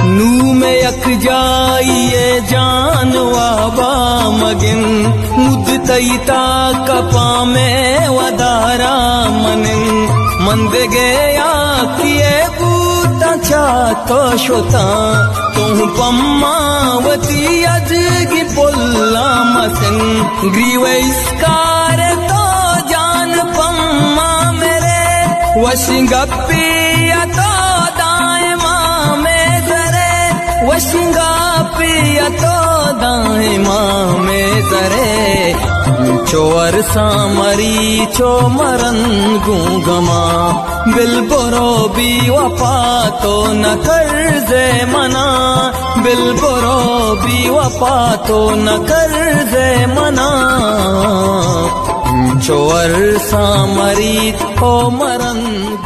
नू में यक जाइए जानवा बा मगिन मुद तईता कपा में वदारा मनिन मंद गया किए बूता छा तो शोता तुम पम्मावती अजगी पुल्ला मसिन ग्रीव इसकार तो जान पम्मा मेरे वशिंगप्पिया तो दाए माँ में जरे वशिंगप्पिया तो दाए माँ में जरे चोर सामरी चो मरन गूंगमा बिलबुरो भी वफा तो न कर्जे मना बिलबुरो भी वफा तो न कर्जे मना चोर सामरी ओ मरन